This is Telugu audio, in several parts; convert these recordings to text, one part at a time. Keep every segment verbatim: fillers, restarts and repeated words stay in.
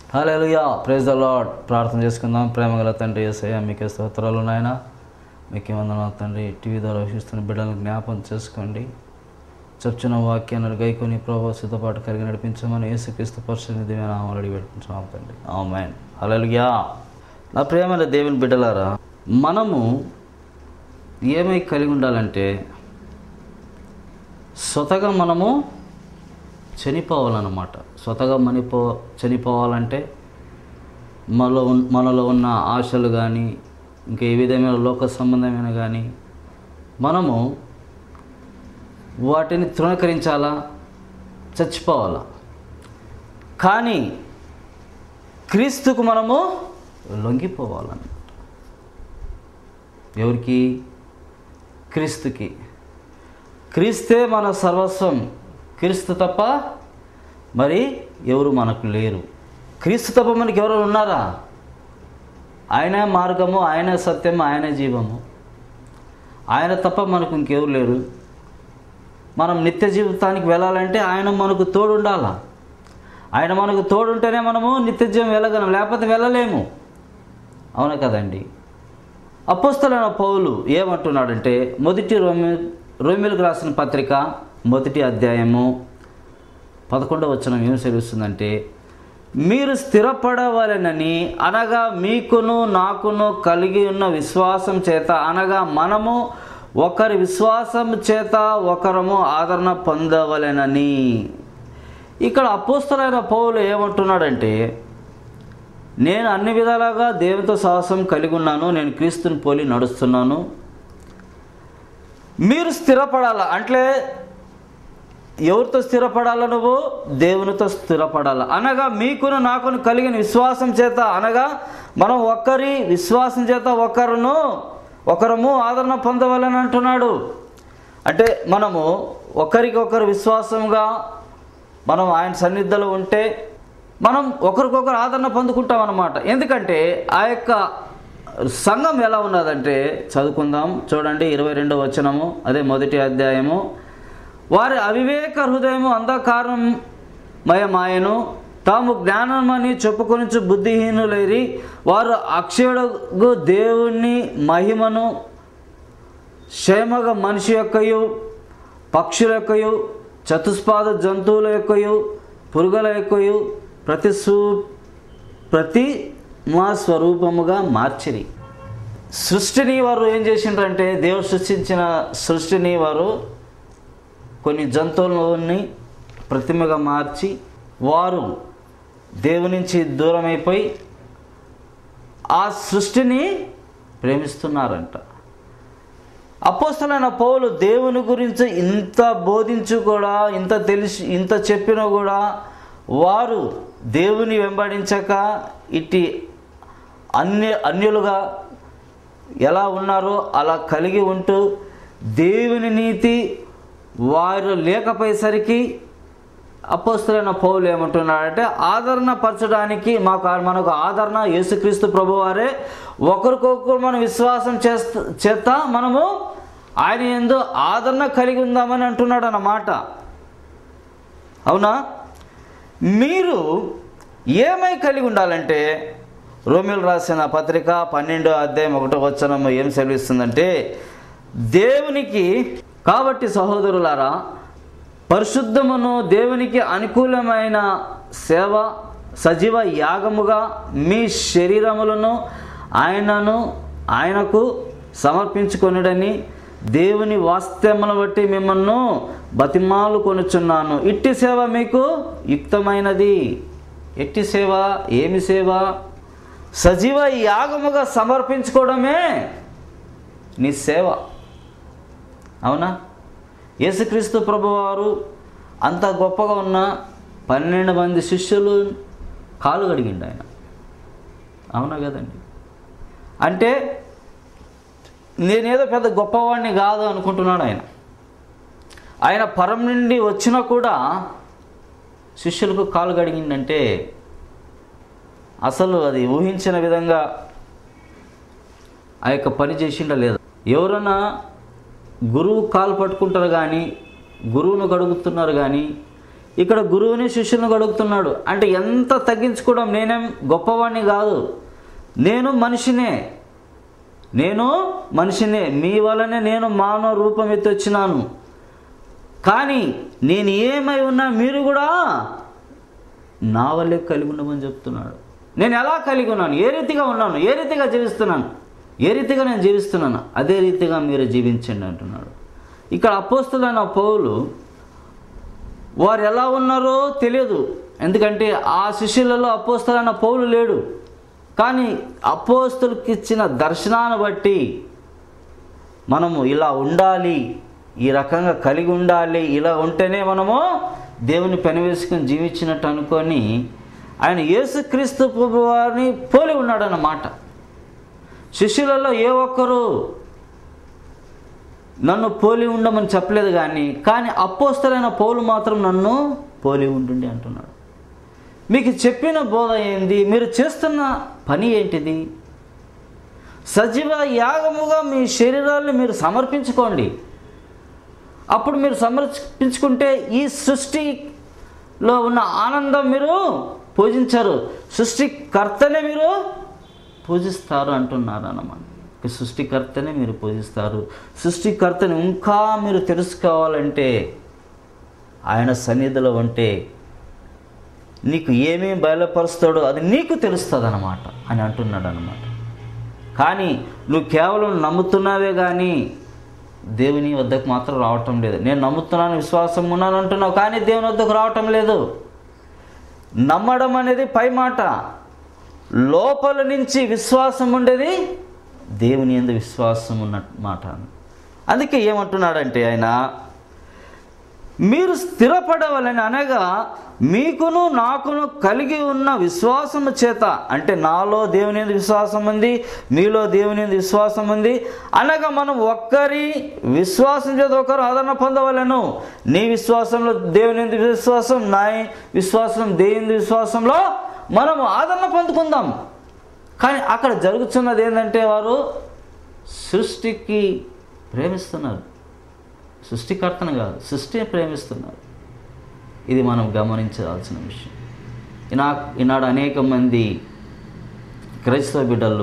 Hallelujah, praise the lord. ప్రార్థన చేసుకుందాం. ప్రేమగల తండ్రి యేసయ్య, మీకే స్తోత్రాలు నాయన, మీకే వందనాలు తండ్రి. టీవీ ద్వారా వీక్షిస్తున్న బిడ్డలను జ్ఞాపకం చేసుకోండి. చెప్తున్న వాక్యాన్ని గైకొని ప్రభావ సిద్ధపాటు కలిగి నడిపించమని యేసుక్రీస్తు పరిశుద్ధ దివ్య నామములో అడిగి పెట్టుకుంటున్నాం తండ్రి. ఆమేన్. హల్లెలూయా. నా ప్రేమైన దేవుని బిడ్డలారా, మనము ఏమై కలిగి ఉండాలంటే స్వతగా మనము చనిపోవాలన్నమాట. స్వతగా మనిపో చనిపోవాలంటే మనలో మనలో ఉన్న ఆశలు కానీ ఇంకా ఏ విధమైన లోక సంబంధమైన కానీ మనము వాటిని తృణీకరించాలా, చచ్చిపోవాలా. కానీ క్రీస్తుకు మనము లొంగిపోవాలన్నమాట. ఎవరికి? క్రీస్తుకి. క్రీస్తే మన సర్వస్వం. క్రీస్తు తప్ప మరి ఎవరు మనకు లేరు. క్రీస్తు తప్ప మనకి ఎవరు ఉన్నారా? ఆయనే మార్గము, ఆయనే సత్యము, ఆయనే జీవము. ఆయన తప్ప మనకు ఇంకెవరు లేరు. మనం నిత్య జీవితానికి వెళ్ళాలంటే ఆయన మనకు తోడు ఉండాలా. ఆయన మనకు తోడు ఉంటేనే మనము నిత్య జీవం వెళ్ళగలం, లేకపోతే వెళ్ళలేము. అవునా కదండి? అపోస్తలుడైన పౌలు ఏమంటున్నాడంటే, మొదటి రోమి రోమిలకు రాసిన పత్రిక మొదటి అధ్యాయము పదకొండవ వచనం ఏం సెలవుస్తుందంటే, మీరు స్థిరపడవలెనని అనగా మీకును నాకును కలిగి ఉన్న విశ్వాసం చేత, అనగా మనము ఒకరి విశ్వాసం చేత ఒకరము ఆదరణ పొందవలెనని. ఇక్కడ అపోస్తలుడైన పౌలు ఏమంటున్నాడంటే, నేను అన్ని విధాలుగా దేవునితో సహవాసం కలిగి ఉన్నాను, నేను క్రీస్తుని పోలి నడుస్తున్నాను. మీరు స్థిరపడాల అంటే ఎవరితో స్థిరపడాల? నువ్వు దేవునితో స్థిరపడాల. అనగా మీకును నాకును కలిగిన విశ్వాసం చేత, అనగా మనం ఒకరి విశ్వాసం చేత ఒకరును ఒకరము ఆదరణ పొందవాలని అంటున్నాడు. అంటే మనము ఒకరికి ఒకరు విశ్వాసంగా మనం ఆయన సన్నిధిలో ఉంటే మనం ఒకరికొకరు ఆదరణ పొందుకుంటాం అన్నమాట. ఎందుకంటే ఆ యొక్క సంఘం ఎలా ఉన్నదంటే, చదువుకుందాం చూడండి, ఇరవై రెండవ వచనము, అదే మొదటి అధ్యాయము. వారి అవివేక హృదయము అంధకారమయమాయను, తాము జ్ఞానమని చెప్పుకొనిచు బుద్ధిహీనులైరి, వారు అక్షయుడు దేవుని మహిమను క్షేమగ మనిషి యొక్కయు పక్షుల యొక్కయు చతుష్పాద జంతువుల యొక్కయు పురుగుల యొక్కయు ప్రతి సూ ప్రతి మా స్వరూపముగా మార్చిరి. సృష్టిని వారు ఏం చేసిండ్రంటే, దేవుడు సృష్టించిన సృష్టిని వారు కొన్ని జంతువులని ప్రతిమగా మార్చి వారు దేవుని నుంచి దూరం అయిపోయి ఆ సృష్టిని ప్రేమిస్తున్నారంట. అపోస్తలుడైన పౌలు దేవుని గురించి ఇంత బోధించు కూడా, ఇంత తెలిసి ఇంత చెప్పినా కూడా వారు దేవుని వెంబడించక ఇట్టి అన్య అన్యులుగా ఎలా ఉన్నారో అలా కలిగి ఉంటూ దేవుని నీతి వారు లేకపోయేసరికి అపోస్తలుడైన పౌలు ఏమంటున్నాడంటే, ఆదరణ పరచడానికి మాకు మనకు ఆదరణ యేసుక్రీస్తు ప్రభువారే. ఒకరికొకరు మనం విశ్వాసం చేస్తా చేత మనము ఆయన యందు ఆదరణ కలిగి ఉందామని అంటున్నాడు అన్నమాట. అవునా? మీరు ఏమై కలిగి ఉండాలంటే, రోమిలకు రాసిన పత్రిక పన్నెండో అధ్యాయం ఒకటో వచనం ఏం సెలవిస్తుందంటే, దేవునికి కాబట్టి సహోదరులారా, పరిశుద్ధమును దేవునికి అనుకూలమైన సేవ సజీవ యాగముగా మీ శరీరములను ఆయనను ఆయనకు సమర్పించుకొనుడని దేవుని వాస్తవమును బట్టి మిమ్మల్ని బతిమాలు కొనుచున్నాను. ఇట్టి సేవ మీకు యుక్తమైనది. ఎట్టి సేవ? ఏమి సేవ? సజీవ యాగముగా సమర్పించుకోవడమే నీ సేవ. అవునా? యేసుక్రీస్తు ప్రభువారు అంత గొప్పగా ఉన్న పన్నెండు మంది శిష్యులు కాలు కడిగిండు ఆయన. అవునా కదండి? అంటే నేనేదో పెద్ద గొప్పవాడిని కాదు అనుకుంటున్నాడు ఆయన. ఆయన పరం నుండి వచ్చినా కూడా శిష్యులకు కాలు కడిగిందంటే అసలు అది ఊహించిన విధంగా ఆ యొక్క పని చేసిండా లేదా? ఎవరన్నా గురువు కాలు పట్టుకుంటారు కానీ గురువును గడుగుతున్నారు కానీ ఇక్కడ గురువుని శిష్యులను అడుగుతున్నాడు. అంటే ఎంత తగ్గించుకోవడం, నేనేం గొప్పవాడిని కాదు, నేను మనిషినే, నేను మనిషినే, మీ వలనే నేను మానవ రూపం ఎత్తి వచ్చినాను. కానీ నేను ఏమై ఉన్నా మీరు కూడా నా వల్లే కలిగి ఉండమని చెప్తున్నాడు. నేను ఎలా కలిగి ఉన్నాను, ఏ రీతిగా ఉన్నాను, ఏ రీతిగా జీవిస్తున్నాను, ఏ రీతిగా నేను జీవిస్తున్నాను, అదే రీతిగా మీరు జీవించండి అంటున్నాడు. ఇక్కడ అపోస్తలుడైన పౌలు వారు ఎలా ఉన్నారో తెలియదు, ఎందుకంటే ఆ శిష్యులలో అపోస్తలుడైన పౌలు లేడు. కానీ అపోస్తలుకి ఇచ్చిన దర్శనాన్ని బట్టి మనము ఇలా ఉండాలి, ఈ రకంగా కలిగి ఉండాలి, ఇలా ఉంటేనే మనము దేవుని పెనవేసుకుని జీవించినట్టు అనుకొని ఆయన యేసుక్రీస్తు ప్రభువారిని పోలి ఉన్నాడన్నమాట. శిష్యులలో ఏ ఒక్కరు నన్ను పోలి ఉండమని చెప్పలేదు, కానీ కానీ అపోస్తలైన పౌలు మాత్రం నన్ను పోలి ఉండండి అంటున్నాడు. మీకు చెప్పిన బోధ ఏంది, మీరు చేస్తున్న పని ఏంటిది? సజీవ యాగముగా మీ శరీరాన్ని మీరు సమర్పించుకోండి. అప్పుడు మీరు సమర్పించుకుంటే ఈ సృష్టిలో ఉన్న ఆనందం మీరు పూజించరు, సృష్టికర్తనే మీరు పూజిస్తారు అంటున్నారు అన్నమాట. సృష్టికర్తనే మీరు పూజిస్తారు. సృష్టికర్తని ఇంకా మీరు తెలుసుకోవాలంటే ఆయన సన్నిధిలో ఉంటే నీకు ఏమేమి బయలుపరుస్తాడో అది నీకు తెలుస్తుంది అన్నమాట అని అంటున్నాడు అన్నమాట. కానీ నువ్వు కేవలం నమ్ముతున్నావే కానీ దేవుని వద్దకు మాత్రం రావటం లేదు. నేను నమ్ముతున్నాను, విశ్వాసం ఉన్నాను అంటున్నావు, కానీ దేవుని వద్దకు రావటం లేదు. నమ్మడం అనేది పై మాట, లోపల నుంచి విశ్వాసం ఉండేది దేవుని యందు విశ్వాసం ఉన్న మాట. అందుకే ఏమంటున్నాడంటే ఆయన, మీరు స్థిరపడవలని, అనగా మీకును నాకును కలిగి ఉన్న విశ్వాసము చేత, అంటే నాలో దేవుని యందు విశ్వాసం ఉంది, మీలో దేవుని యందు విశ్వాసం ఉంది, అనగా మనం ఒక్కరి విశ్వాసం చేత ఒకరు ఆదరణ పొందవలను. నీ విశ్వాసంలో దేవుని యందు విశ్వాసం, నా విశ్వాసం దేవుని విశ్వాసంలో మనము ఆదరణ పొందుకుందాం. కానీ అక్కడ జరుగుతున్నది ఏంటంటే వారు సృష్టికి ప్రేమిస్తున్నారు, సృష్టికర్తను కాదు, సృష్టిని ప్రేమిస్తున్నారు. ఇది మనం గమనించాల్సిన విషయం. ఈనా ఈనాడు అనేక మంది క్రైస్తవ బిడ్డలు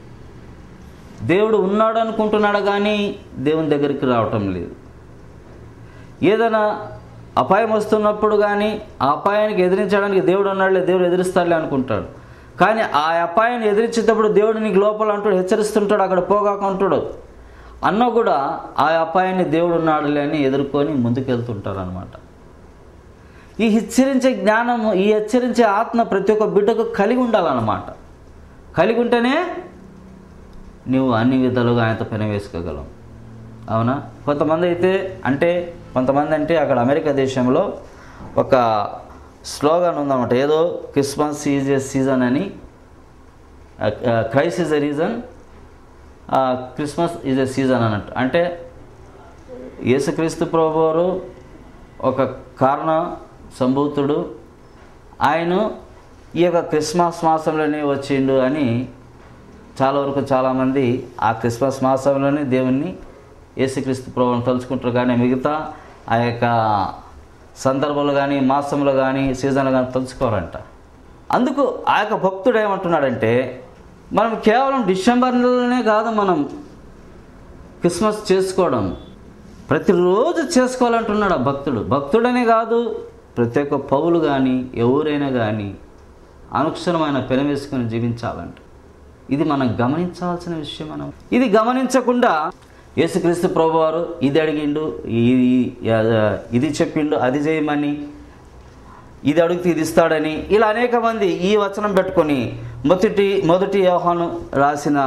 దేవుడు ఉన్నాడు అనుకుంటున్నాడు, కానీ దేవుని దగ్గరికి రావటం లేదు. ఏదైనా అపాయం వస్తున్నప్పుడు కానీ ఆ అపాయానికి ఎదిరించడానికి దేవుడు ఉన్నాడులే, దేవుడు ఎదిరిస్తాడులే అనుకుంటాడు. కానీ ఆ అపాయాన్ని ఎదిరించేటప్పుడు దేవుడు నీకు లోపల అంటాడు, హెచ్చరిస్తుంటాడు, అక్కడ పోగాక అంటాడు అన్న కూడా ఆ అపాయాన్ని దేవుడు ఉన్నాడులే అని ఎదుర్కొని ముందుకెళ్తుంటారు అన్నమాట. ఈ హెచ్చరించే జ్ఞానము, ఈ హెచ్చరించే ఆత్మ ప్రతి ఒక్క బిడ్డకు కలిగి ఉండాలన్నమాట. కలిగి ఉంటేనే నువ్వు అన్ని విధాలుగా ఆయనతో పెనవేసుకోగలవు. అవునా? కొంతమంది అయితే అంటే కొంతమంది అంటే అక్కడ అమెరికా దేశంలో ఒక స్లోగన్ ఉందన్నమాట, ఏదో క్రిస్మస్ ఈజ్ ఏ సీజన్ అని, Christ is a reason, Christmas is a season అన్నట్టు. అంటే యేసుక్రీస్తు ప్రభువారు ఒక కారణ సంభూతుడు, ఆయన ఈ యొక్క క్రిస్మస్ మాసంలోనే వచ్చిండు అని చాలా వరకు చాలామంది ఆ క్రిస్మస్ మాసంలోనే దేవుణ్ణి యేసుక్రీస్తు ప్రభువుని తలుచుకుంటారు. కానీ మిగతా ఆ యొక్క సందర్భంలో కానీ మాసంలో కానీ సీజన్లో కానీ తలుచుకోరంట. అందుకు ఆ యొక్క భక్తుడు ఏమంటున్నాడంటే, మనం కేవలం డిసెంబర్ నెలలోనే కాదు మనం క్రిస్మస్ చేసుకోవడం, ప్రతిరోజు చేసుకోవాలంటున్నాడు ఆ భక్తుడు. భక్తుడనే కాదు, ప్రతి ఒక్క పౌలు కానీ ఎవరైనా కానీ అనుక్షణమైన పెనవేసుకొని జీవించాలంట. ఇది మనం గమనించాల్సిన విషయం. మనం ఇది గమనించకుండా యేసుక్రీస్తు ప్రభువారు ఇది అడిగిండు, ఇది ఇది చెప్పిండు, అది చేయమని, ఇది అడిగితే ఇది ఇస్తాడని, ఇలా అనేక మంది ఈ వచనం పెట్టుకొని మొదటి మొదటి యోహాను రాసిన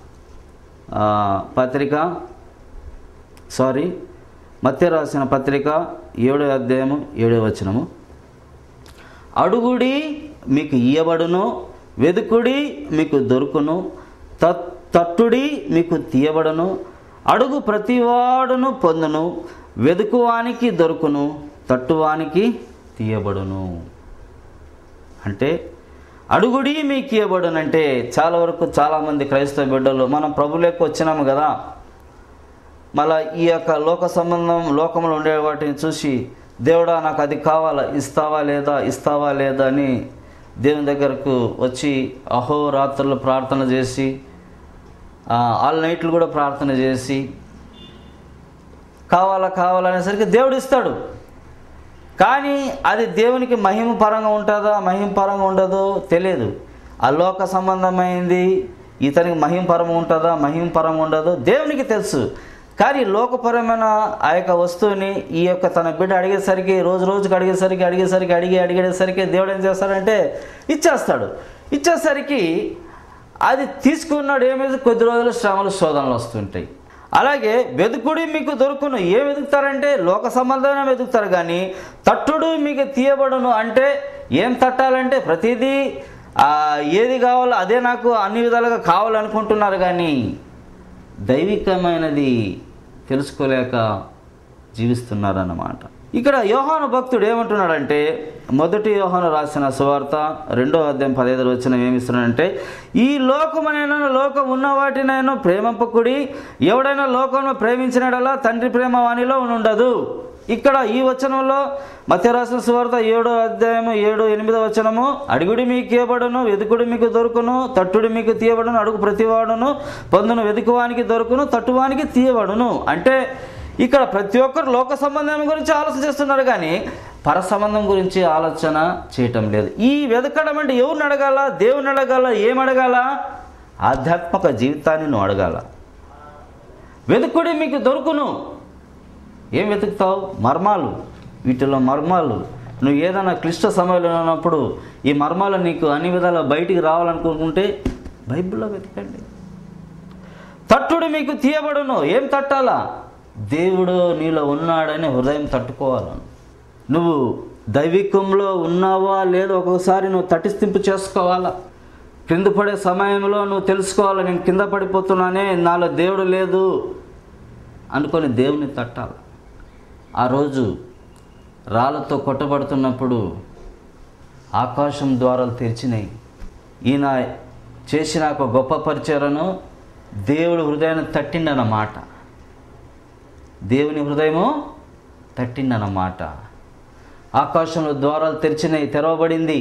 పత్రిక సారీ మత్తయి రాసిన పత్రిక ఏడో అధ్యాయము ఏడో వచనము, అడుగుడి మీకు ఇయ్యబడును, వెదుకుడి మీకు దొరుకును, తట్టుడి మీకు తీయబడును, అడుగు ప్రతివాడును పొందును, వెదుకువానికి దొరుకును, తట్టువానికి తీయబడును. అంటే అడుగుడి మీకు ఇవ్వబడునంటే చాలా వరకు చాలామంది క్రైస్తవ బిడ్డలు మనం ప్రభువులోకి వచ్చినాము కదా, మళ్ళీ ఈ యొక్క లోక సంబంధం లోకంలో ఉండే వాటిని చూసి దేవుడా నాకు అది కావాలా, ఇస్తావా లేదా ఇస్తావా లేదా అని దేవుని దగ్గరకు వచ్చి అహోరాత్రులు ప్రార్థన చేసి ఆల్ నైట్లు కూడా ప్రార్థన చేసి కావాలా కావాలనేసరికి దేవుడు ఇస్తాడు. కానీ అది దేవునికి మహిమ పరంగా ఉంటుందా మహిమ పరంగా ఉండదో తెలియదు. అలోక సంబంధమైంది ఇతనికి మహిమ పరంగా ఉంటుందా మహిమ పరంగా ఉండదో దేవునికి తెలుసు. కానీ లోకపరమైన ఆ యొక్క వస్తువుని ఈ యొక్క తన బిడ్డ అడిగేసరికి రోజు రోజుకి అడిగేసరికి అడిగేసరికి అడిగి అడిగేసరికి దేవుడు ఏం చేస్తాడంటే ఇచ్చేస్తాడు. ఇచ్చేసరికి అది తీసుకున్నాడు ఏమైంది, కొద్ది రోజులు శ్రమలు శోధనలు వస్తుంటాయి. అలాగే వెదుకుడి మీకు దొరుకును. ఏం వెతుకుతారంటే లోక సంబంధమైన వెతుకుతారు, కానీ తట్టుడు మీకు తీయబడును. అంటే ఏం తట్టాలంటే ప్రతిదీ ఏది కావాలో అదే నాకు అన్ని విధాలుగా కావాలనుకుంటున్నారు, కానీ దైవికమైనది తెలుసుకోలేక జీవిస్తున్నారన్నమాట. ఇక్కడ యోహాను భక్తుడు ఏమంటున్నాడంటే, మొదటి యోహాను రాసిన సువార్త రెండో అధ్యాయం పదహైదు వచనం ఏమిస్తున్నాడంటే, ఈ లోకమునైనా లోకం ఉన్న వాటినైనా ప్రేమింపకుడి, ఎవడైనా లోకమును ప్రేమించినడలా తండ్రి ప్రేమ వానిలో ఉండదు. ఇక్కడ ఈ వచనంలో మత్తయి రాసిన సువార్త ఏడో అధ్యాయము ఏడు ఎనిమిదో వచనము, అడుగుడి మీకు ఇవ్వబడును, వెదుకుడి మీకు దొరుకును, తట్టుడి మీకు తీయబడును, అడుగు ప్రతివాడును పొందును, వెదుకువానికి దొరుకును, తట్టువానికి తీయబడును. అంటే ఇక్కడ ప్రతి ఒక్కరు లోక సంబంధం గురించి ఆలోచన చేస్తున్నారు, కానీ పర సంబంధం గురించి ఆలోచన చేయటం లేదు. ఈ వెతకడం అంటే ఎవరిని అడగాల, దేవుని అడగాల, ఏం అడగాల, ఆధ్యాత్మిక జీవితాన్ని నువ్వు అడగాల. వెతుకుడి మీకు దొరుకును. ఏం వెతుకుతావు? మర్మాలు. వీటిలో మర్మాలు. నువ్వు ఏదైనా క్లిష్ట సమయంలో ఉన్నప్పుడు ఈ మర్మాలు నీకు అన్ని విధాలా బయటికి రావాలనుకుంటుంటే బైబిల్లో వెతకండి. తట్టుడు మీకు తీయబడును. ఏం తట్టాలా? దేవుడు నీలో ఉన్నాడని హృదయం తట్టుకోవాలి. నువ్వు దైవికంలో ఉన్నావా లేదో ఒక్కొక్కసారి నువ్వు తటిస్థింపు చేసుకోవాలా. కింద పడే సమయంలో నువ్వు తెలుసుకోవాలి, నేను కింద పడిపోతున్నానే, నాలో దేవుడు లేదు అనుకొని దేవుని తట్టాలి. ఆ రోజు రాళ్ళతో కొట్టబడుతున్నప్పుడు ఆకాశం ద్వారాలు తెరిచినాయి. ఈయన చేసిన ఒక గొప్ప పరిచర్యను దేవుడు హృదయాన్ని తట్టిండన్నమాట. దేవుని హృదయము తట్టిండన్నమాట. ఆకాశంలో ద్వారాలు తెరిచినాయి, తెరవబడింది.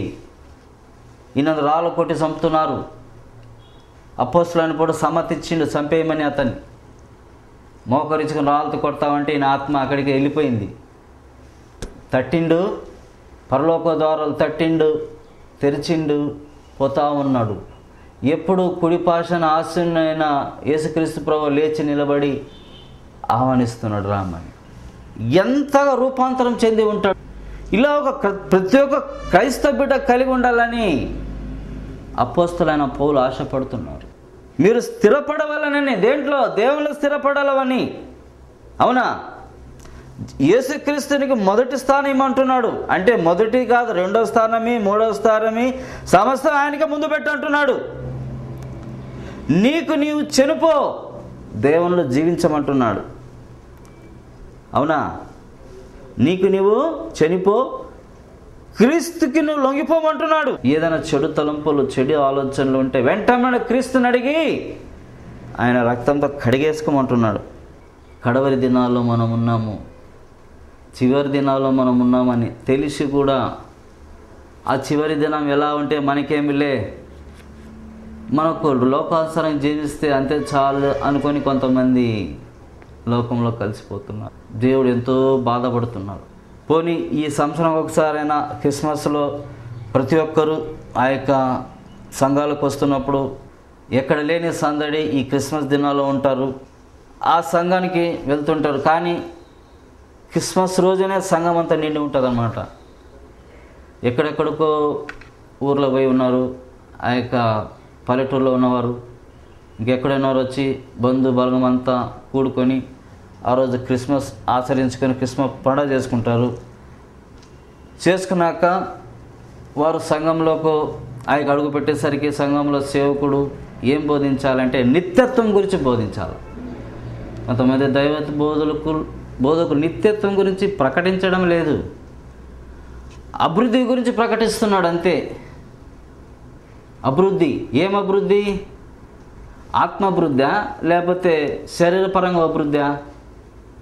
ఈయన రాళ్ళు కొట్టి చంపుతున్నారు. అపోస్తలుని కూడా సమ్మతిచ్చిండు చంపేయమని. అతన్ని మోకరించుకుని రాళ్ళతో కొడతామంటే ఈయన ఆత్మ అక్కడికి వెళ్ళిపోయింది. తట్టిండు, పరలోక ద్వారాలు తట్టిండు, తెరిచిండు, పోతా ఉన్నాడు. ఎప్పుడు కుడిపాషన ఆశీనుడైన యేసుక్రీస్తు ప్రభువు లేచి నిలబడి ఆహ్వానిస్తున్నాడు రామని. ఎంతగా రూపాంతరం చెంది ఉంటాడు. ఇలా ఒక ప్రతి ఒక్క క్రైస్తవ బిడ్డ కలిగి ఉండాలని అపోస్తలులైన పౌలు ఆశపడుతున్నారు. మీరు స్థిరపడవాలని, దేంట్లో? దేవుళ్ళు స్థిరపడాలని. అవునా? యేసుక్రీస్తునికి మొదటి స్థానం ఇమ్మంటున్నాడు. అంటే మొదటి కాదు, రెండో స్థానమి, మూడో స్థానమి, సమస్తం ఆయనకే ముందు పెట్టంటున్నాడు. నీకు నీవు చనిపో, దేవుళ్ళు జీవించమంటున్నాడు. అవునా? నీకు నీవు చనిపో, క్రీస్తుకి నువ్వు లొంగిపోమంటున్నాడు. ఏదైనా చెడు తలంపులు, చెడు ఆలోచనలు ఉంటే వెంటనే క్రీస్తుని అడిగి ఆయన రక్తంతో కడిగేసుకోమంటున్నాడు. కడవరి దినాల్లో మనం ఉన్నాము, చివరి దినాల్లో మనం ఉన్నామని తెలిసి కూడా ఆ చివరి దినం ఎలా ఉంటే మనకేమిలే, మనకు లోకానుసారం జీవిస్తే అంతే చాలు అనుకొని కొంతమంది లోకంలో కలిసిపోతున్నారు. దేవుడు ఎంతో బాధపడుతున్నాడు. పోనీ ఈ సంవత్సరం ఒకసారైనా క్రిస్మస్లో ప్రతి ఒక్కరూ ఆ యొక్క సంఘాలకు వస్తున్నప్పుడు ఎక్కడ లేని సందడి ఈ క్రిస్మస్ దినాల్లో ఉంటారు. ఆ సంఘానికి వెళ్తుంటారు, కానీ క్రిస్మస్ రోజునే సంఘం అంతా నిండి ఉంటుంది అన్నమాట. ఎక్కడెక్కడికో ఊర్లో పోయి ఉన్నారు, ఆ యొక్క పల్లెటూరులో ఉన్నవారు ఇంకెక్కడున్నారు వచ్చి బంధు బలగం అంతా కూడుకొని ఆ రోజు క్రిస్మస్ ఆచరించుకొని క్రిస్మస్ పండుగ చేసుకుంటారు. చేసుకున్నాక వారు సంఘంలోకి ఆయనకు అడుగు పెట్టేసరికి సంఘంలో సేవకుడు ఏం బోధించాలంటే నిత్యత్వం గురించి బోధించాలి. కొంతమంది దైవ బోధకులు బోధకులు నిత్యత్వం గురించి ప్రకటించడం లేదు, అభివృద్ధి గురించి ప్రకటిస్తున్నాడు అంతే. అభివృద్ధి ఏం అభివృద్ధి? ఆత్మాభివృద్ధా లేకపోతే శరీరపరంగా అభివృద్ధా?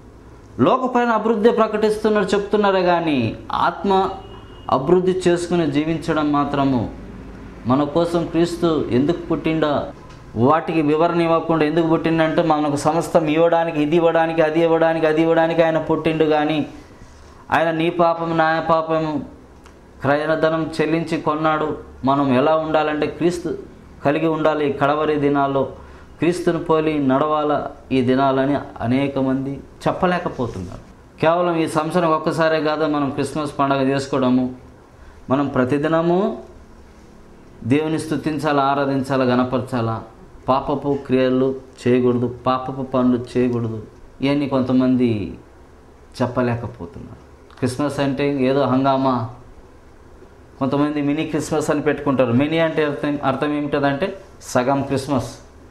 లోకపైన అభివృద్ధి ప్రకటిస్తున్నారు, చెప్తున్నారే కానీ ఆత్మ అభివృద్ధి చేసుకుని జీవించడం మాత్రము, మన కోసం క్రీస్తు ఎందుకు పుట్టిండా వాటికి వివరణ ఇవ్వకుండా ఎందుకు పుట్టిండంటే మనకు సమస్తం ఇవ్వడానికి, ఇది ఇవ్వడానికి, అది ఇవ్వడానికి, అది ఇవ్వడానికి ఆయన పుట్టిండు. కానీ ఆయన నీ పాపము నా పాపము క్రయధనం చెల్లించి కొన్నాడు. మనం ఎలా ఉండాలంటే క్రీస్తు కలిగి ఉండాలి. కడవరి దినాల్లో క్రీస్తుని పోలి నడవాల ఈ దినాలని అనేక మంది చెప్పలేకపోతున్నారు. కేవలం ఈ సంవత్సరం ఒక్కసారే కాదు మనం క్రిస్మస్ పండుగ చేసుకోవడము. మనం ప్రతిదినము దేవుని స్తుతించాలా, ఆరాధించాలా, గణపరచాలా. పాపపు క్రియలు చేయకూడదు, పాపపు పనులు చేయకూడదు. ఇవన్నీ కొంతమంది చెప్పలేకపోతున్నారు. క్రిస్మస్ అంటే ఏదో హంగామా. కొంతమంది మినీ క్రిస్మస్ అని పెట్టుకుంటారు. మినీ అంటే అర్థం అర్థం ఏమిటంటే సగం క్రిస్మస్.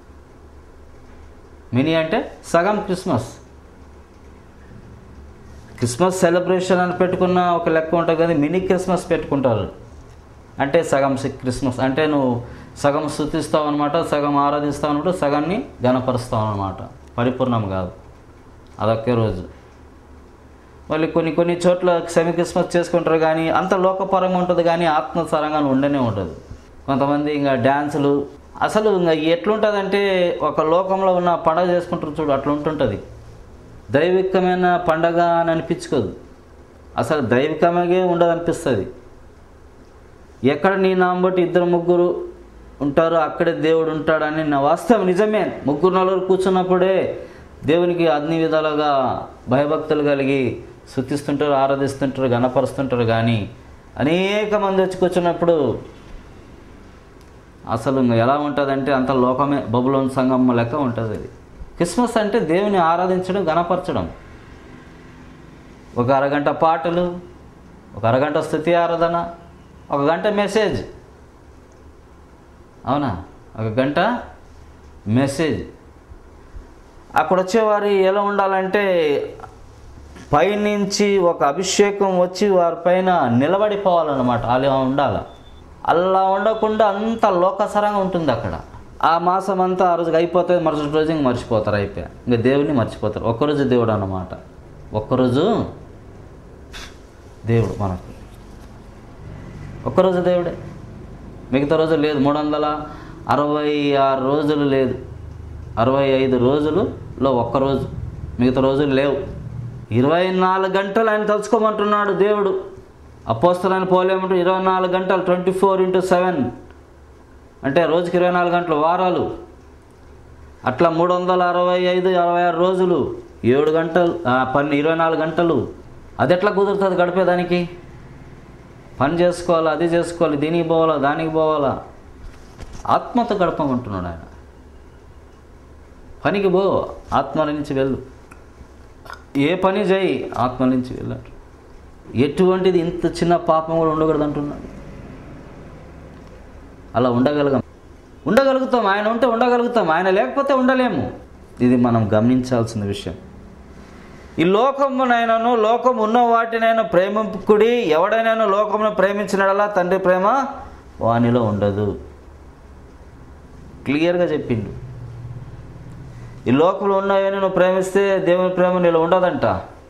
మినీ అంటే సగం క్రిస్మస్. క్రిస్మస్ సెలబ్రేషన్ అని పెట్టుకున్న ఒక లెక్క ఉంటుంది కదా, మినీ క్రిస్మస్ పెట్టుకుంటారు. అంటే సగం క్రిస్మస్ అంటే నువ్వు సగం స్తుతిస్తావు అనమాట, సగం ఆరాధిస్తావు అనమాట, సగాన్ని గణపరుస్తావు అనమాట. పరిపూర్ణం కాదు, అదొకే రోజు. మళ్ళీ కొన్ని కొన్ని చోట్ల సెమీ క్రిస్మస్ చేసుకుంటారు, కానీ అంత లోకపరంగా ఉంటుంది, కానీ ఆత్మసారంగా ఉండనే ఉంటుంది. కొంతమంది ఇంకా డ్యాన్సులు, అసలు ఇంకా ఎట్లుంటుందంటే ఒక లోకంలో ఉన్న పండగ చేసుకుంటారు చూడు, అట్లా ఉంటుంటుంది. దైవికమైన పండగ అని అనిపించుకోదు, అసలు దైవికమే ఉండదు అనిపిస్తుంది. ఎక్కడ నీ నామం బట్టి ఇద్దరు ముగ్గురు ఉంటారు అక్కడే దేవుడు ఉంటాడని నా వాస్తవం నిజమే. ముగ్గురు నలుగురు కూర్చున్నప్పుడే దేవునికి అన్ని విధాలుగా భయభక్తులు కలిగి స్తుతిస్తుంటారు, ఆరాధిస్తుంటారు, గణపరుస్తుంటారు. కానీ అనేక మంది వచ్చి కూర్చున్నప్పుడు అసలు ఎలా ఉంటుందంటే అంత లోకమే, బబులోన్ సంఘం లెక్క ఉంటుంది. అది క్రిస్మస్ అంటే దేవుని ఆరాధించడం, గణపరచడం. ఒక అరగంట పాటలు, ఒక అరగంట స్తుతి ఆరాధన, ఒక గంట మెసేజ్. అవునా, ఒక గంట మెసేజ్. అక్కడ వచ్చేవారు ఎలా ఉండాలంటే పైనుంచి ఒక అభిషేకం వచ్చి వారి పైన నిలబడిపోవాలన్నమాట. అలా ఉండాలి. అలా ఉండకుండా అంత లోకసరంగా ఉంటుంది అక్కడ. ఆ మాసం అంతా ఆ రోజుకి అయిపోతుంది, మరుసటి రోజు ఇంక మర్చిపోతారు, అయిపోయా ఇంకా దేవుడిని మర్చిపోతారు. ఒక్కరోజు దేవుడు అన్నమాట, ఒక్కరోజు దేవుడు మనకు, ఒక్కరోజు దేవుడే. మిగతా రోజు లేదు. మూడు వందల అరవై ఆరు రోజులు లేదు, అరవై ఐదు రోజులలో ఒక్కరోజు, మిగతా రోజులు లేవు. ఇరవై నాలుగు గంటలు ఆయన తలుచుకోమంటున్నాడు దేవుడు. అపోస్తలుని పోలేమంటూ ఇరవై నాలుగు గంటలు, ట్వంటీ ఫోర్ ఇంటూ సెవెన్ అంటే రోజుకి ఇరవై నాలుగు గంటలు, వారాలు. అట్లా మూడు వందల అరవై ఐదు అరవై ఆరు రోజులు, ఏడు గంటలు, పని ఇరవై నాలుగు గంటలు. అది ఎట్లా కుదురుతుంది గడిపేదానికి? పని చేసుకోవాలా, అది చేసుకోవాలి, దీనికి పోవాలా, దానికి పోవాలా. ఆత్మతో గడపమంటున్నాడు ఆయన. పనికి పో, ఆత్మ నుంచి వెళ్ళు. ఏ పని చేయి, ఆత్మ నుంచి వెళ్ళాడు. ఎటువంటిది ఇంత చిన్న పాపం కూడా ఉండకూడదు అంటున్నాడు. అలా ఉండగలగం ఉండగలుగుతాం ఆయన ఉంటే ఉండగలుగుతాం, ఆయన లేకపోతే ఉండలేము. ఇది మనం గమనించాల్సిన విషయం. ఈ లోకమునైనాను, లోకం ఉన్న వాటినైనా ప్రేమింపుకుడి. ఎవడైనా లోకమును ప్రేమించినడలా తండ్రి ప్రేమ వానిలో ఉండదు. క్లియర్గా చెప్పిండు. ఈ లోకంలో ఉన్నవన్నీ నువ్వు ప్రేమిస్తే దేవుని ప్రేమ నీలో ఉండదంట.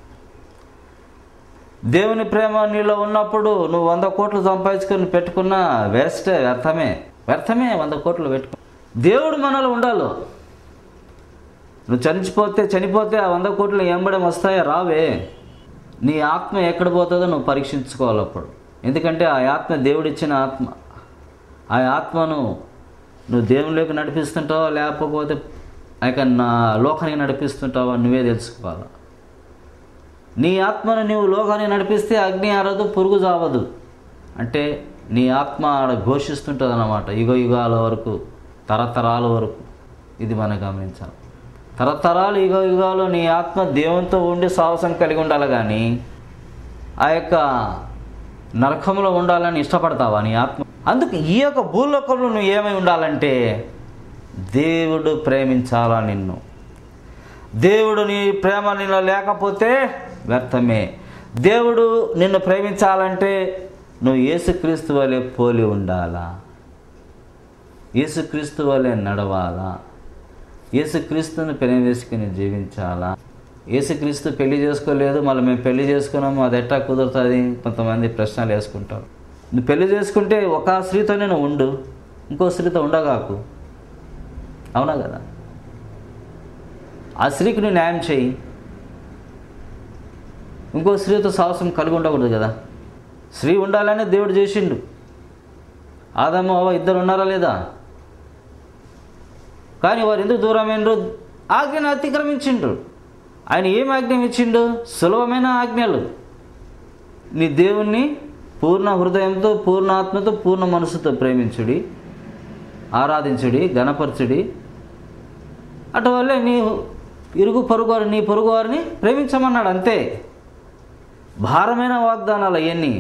దేవుని ప్రేమ నీలో ఉన్నప్పుడు నువ్వు వంద కోట్లు సంపాదించుకొని పెట్టుకున్నా వేస్టే, వ్యర్థమే వ్యర్థమే వంద కోట్లు పెట్టుకో. దేవుడు మనలో ఉండాలి. నువ్వు చనిపోతే చనిపోతే ఆ వంద కోట్లు ఎంబడం వస్తాయా? రావే. నీ ఆత్మ ఎక్కడ పోతుందో నువ్వు పరీక్షించుకోవాలి అప్పుడు. ఎందుకంటే ఆ ఆత్మ దేవుడిచ్చిన ఆత్మ. ఆ ఆత్మను నువ్వు దేవునిలోకి నడిపిస్తుంటావా, లేకపోతే ఇక నా లోకానికి నడిపిస్తుంటావా నువ్వే తెలుసుకోవాలి. నీ ఆత్మను నువ్వు లోకాన్ని నడిపిస్తే అగ్ని ఆరదు, పురుగు చావదు. అంటే నీ ఆత్మ ఆడ ఘోషిస్తుంటుంది అన్నమాట, యుగ యుగాల వరకు, తరతరాల వరకు. ఇది మనం గమనించాలి. తరతరాలు యుగ యుగాలు నీ ఆత్మ దేవునితో ఉండి సాహసం కలిగి ఉండాలి. కానీ ఆ యొక్క నరకంలో ఉండాలని ఇష్టపడతావా నీ ఆత్మ? అందుకు ఈ యొక్క భూలోకంలో నువ్వు ఏమై ఉండాలంటే దేవుడు ప్రేమించాలా నిన్ను. దేవుడు నీ ప్రేమ నిన్ను లేకపోతే వ్యర్థమే. దేవుడు నిన్ను ప్రేమించాలంటే నువ్వు యేసుక్రీస్తు వలె పోలి ఉండాలా, యేసుక్రీస్తు వలె నడవాలా, యేసుక్రీస్తుని ప్రేమ వేసుకుని జీవించాలా. యేసుక్రీస్తు పెళ్లి చేసుకోలేదు, మళ్ళీ మేము పెళ్లి చేసుకున్నాము, అది ఎట్టా కుదురుతుంది? కొంతమంది ప్రశ్నలు వేసుకుంటారు. నువ్వు పెళ్లి చేసుకుంటే ఒక స్త్రీతోనే నువ్వు ఉండు, ఇంకో స్త్రీతో ఉండగాకు. అవునా కదా? ఆ స్త్రీకి నువ్వు న్యాయం చేయి, ఇంకో స్త్రీతో సాహసం కలిగి ఉండకూడదు కదా. స్త్రీ ఉండాలని దేవుడు చేసిండు. ఆదాము అవ్వ ఇద్దరు ఉన్నారా లేదా? కానీ వారు ఎందుకు దూరమైనరు? ఆజ్ఞను అతిక్రమించిండ్రు. ఆయన ఏం ఆజ్ఞ ఇచ్చిండు? సులభమైన ఆజ్ఞలు. నీ దేవుణ్ణి పూర్ణ హృదయంతో, పూర్ణ ఆత్మతో, పూర్ణ మనసుతో ప్రేమించుడి, ఆరాధించుడి, గణపరచుడి. అటువల్లే నీ ఇరుగు పొరుగు వారిని, నీ పొరుగు వారిని ప్రేమించమన్నాడు. అంతే. భారమైన వాగ్దానాలు అవన్నీ.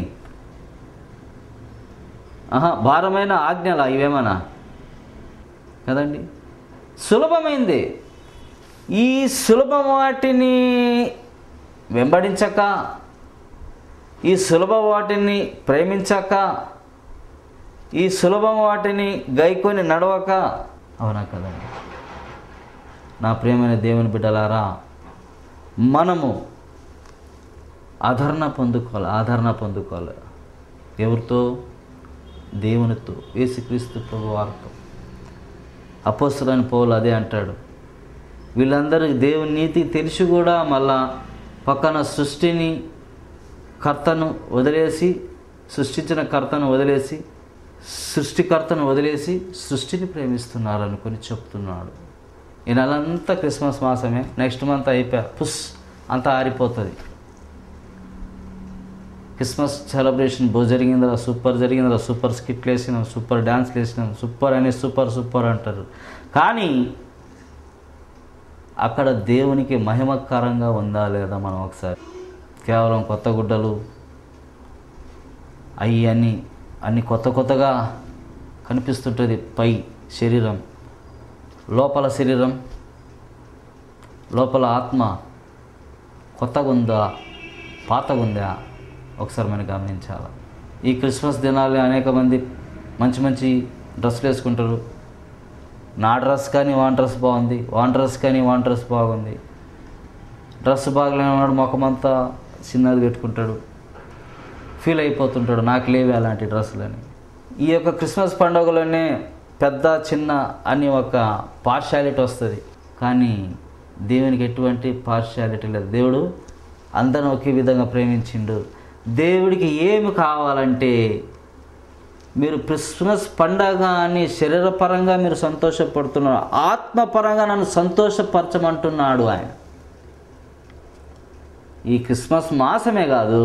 ఆహా, భారమైన ఆజ్ఞలా ఇవేమన్నా కదండి. సులభమైంది. ఈ సులభ వాటిని వెంబడించక, ఈ సులభ వాటిని ప్రేమించక, ఈ సులభ వాటిని గైకొని నడవక, అవునా కదండి. నా ప్రియమైన దేవుని బిడ్డలారా, మనము ఆదరణ పొందుకోవాలి. ఆదరణ పొందుకోవాలి ఎవరితో? దేవునితో, యేసుక్రీస్తు ప్రభువారితో. అపోస్తలుడైన పౌలు అదే అంటాడు. వీళ్ళందరికీ దేవుని నీతి తెలిసి కూడా మళ్ళా పక్కన సృష్టిని, కర్తను వదిలేసి, సృష్టించిన కర్తను వదిలేసి, సృష్టికర్తను వదిలేసి సృష్టిని ప్రేమిస్తున్నారు అనుకొని చెప్తున్నాడు. ఈ నెలంతా క్రిస్మస్ మాసమే, నెక్స్ట్ మంత్ అయిపోయా పుస్ అంతా ఆరిపోతుంది. క్రిస్మస్ సెలబ్రేషన్ బో జరిగిందా, సూపర్ జరిగిందా, సూపర్ స్కిట్లు వేసినాం, సూపర్ డ్యాన్స్లు వేసినాం, సూపర్ అని సూపర్ సూపర్ అంటారు. కానీ అక్కడ దేవునికి మహిమకరంగా ఉందా లేదా మనం ఒకసారి. కేవలం కొత్త గుడ్డలు అవి అన్నీ అన్నీ కొత్త కొత్తగా కనిపిస్తుంటుంది. పై శరీరం, లోపల శరీరం, లోపల ఆత్మ కొత్తగా ఉందా, పాతగా ఉందా ఒకసారి మనం గమనించాలి. ఈ క్రిస్మస్ దినాలు అనేక మంది మంచి మంచి డ్రెస్సులు వేసుకుంటారు. నా డ్రెస్ కానీ వాన్ డ్రెస్ బాగుంది, వాన్ డ్రెస్ కానీ వాన్ డ్రెస్ బాగుంది. డ్రెస్ బాగలేనివాడు ముఖమంతా చిన్నది పెట్టుకుంటాడు, ఫీల్ అయిపోతుంటాడు నాకు లేవే అలాంటి డ్రెస్సులని. ఈ యొక్క క్రిస్మస్ పండుగలోనే పెద్ద చిన్న అని ఒక పార్షాలిటీ వస్తుంది. కానీ దేవునికి ఎటువంటి పార్షాలిటీ లేదు. దేవుడు అందరిని ఒకే విధంగా ప్రేమించిండు. దేవుడికి ఏమి కావాలంటే మీరు క్రిస్మస్ పండగ అని శరీరపరంగా మీరు సంతోషపడుతున్నారు, ఆత్మపరంగా నన్ను సంతోషపరచమంటున్నాడు ఆయన. ఈ క్రిస్మస్ మాసమే కాదు,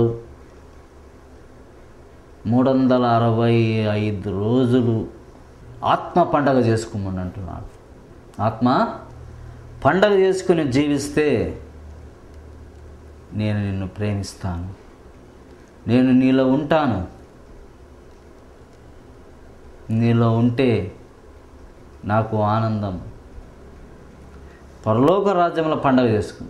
మూడు వందల అరవై ఐదు రోజులు ఆత్మ పండగ చేసుకోమని అంటున్నాడు. ఆత్మ పండగ చేసుకుని జీవిస్తే నేను నిన్ను ప్రేమిస్తాను, నేను నీలో ఉంటాను, నీలో ఉంటే నాకు ఆనందం. పరలోక రాజ్యంలో పండగ చేసుకుందాం.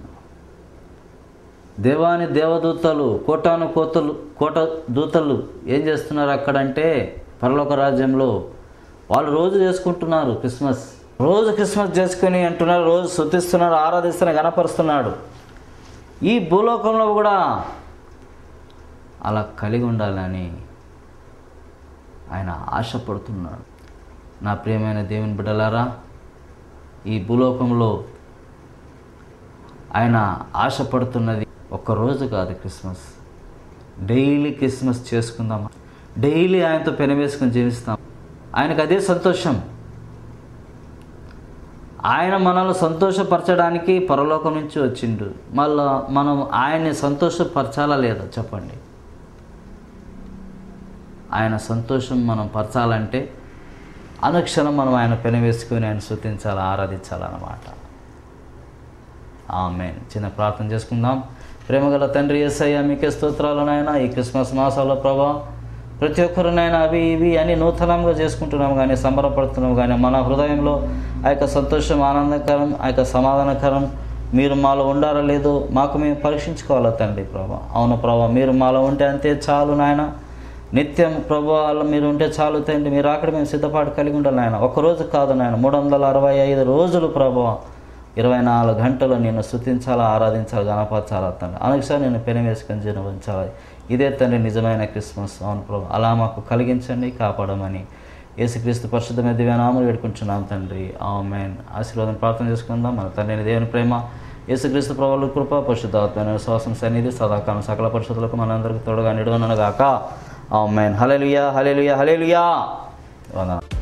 దేవాని దేవదూతలు, కోటాను కోతలు కోట దూతలు ఏం చేస్తున్నారు అక్కడంటే పరలోక రాజ్యంలో? వాళ్ళు రోజు చేసుకుంటున్నారు క్రిస్మస్. రోజు క్రిస్మస్ చేసుకొని అంటున్నారు, రోజు స్తుతిస్తున్నారు, ఆరాధిస్తున్నారు, గణపరుస్తున్నాడు. ఈ భూలోకంలో కూడా అలా కలిగి ఉండాలని ఆయన ఆశపడుతున్నాడు. నా ప్రియమైన దేవుని బిడ్డలారా, ఈ భూలోకంలో ఆయన ఆశపడుతున్నది ఒక్కరోజు కాదు క్రిస్మస్. డైలీ క్రిస్మస్ చేసుకుందాం, డైలీ ఆయనతో పెనవేసుకొని జీవిస్తాం. ఆయనకు అదే సంతోషం. ఆయన మనల్ని సంతోషపరచడానికి పరలోకం నుంచి వచ్చిండు. మళ్ళా మనం ఆయన్ని సంతోషపరచాలా లేదా చెప్పండి? ఆయన సంతోషం మనం పరచాలంటే అనుక్షణం మనం ఆయన పెనవేసుకొని ఆయన స్తుతించాలి, ఆరాధించాలన్నమాట. ఆమేన్. చిన్న ప్రార్థన చేసుకుందాం. ప్రేమగల తండ్రి యేసయ్య, మీకే స్తోత్రాలు నాయన. ఈ క్రిస్మస్ మాసాల్లో ప్రభా ప్రతి ఒక్కరునైనా అవి ఇవి అని నూతనంగా చేసుకుంటున్నాం, కానీ సంబరపడుతున్నాం, కానీ మన హృదయంలో ఆ యొక్క సంతోషం, ఆనందకరం, ఆ యొక్క సమాధానకరం మీరు మాలో ఉండారో లేదో మాకు మేము పరీక్షించుకోవాలా తండ్రి ప్రభా. అవును ప్రభా, మీరు మాలో ఉంటే అంతే చాలు నాయన. నిత్యం ప్రభువాళ్ళు మీరు ఉంటే చాలు తండ్రి. మీరు అక్కడ మేము సిద్ధపాటు కలిగి ఉండాలి నాయన. ఒకరోజు కాదు నాయన, మూడు వందల అరవై ఐదు రోజులు ప్రభువా ఇరవై నాలుగు గంటలు నేను స్తుతించాలా, ఆరాధించాలి, గణపరచాలా తండ్రి. అనుక్షణం నేను పెన వేసుకొని జీవించాలి. ఇదే తండ్రి నిజమైన క్రిస్మస్. అవును ప్రభు, అలా మాకు కలిగించండి, కాపాడమని యేసుక్రీస్తు పరిశుద్ధమైన దివ్యనామములో వేడుకుంటున్నాం తండ్రి. ఆమేన్. ఆశీర్వాదం ప్రార్థన చేసుకుందాం. మన తండ్రి దేవుని ప్రేమ, యేసుక్రీస్తు ప్రభువుల కృప, పరిశుద్ధాత్మైన విశ్వాసం సన్నిధి సదాకాలం సకల పరిశుద్ధులకు మనందరికీ తోడుగా నిడువనగాక. ఆమేన్. హల్లెలూయా, హల్లెలూయా, హల్లెలూయా. వందనాలు.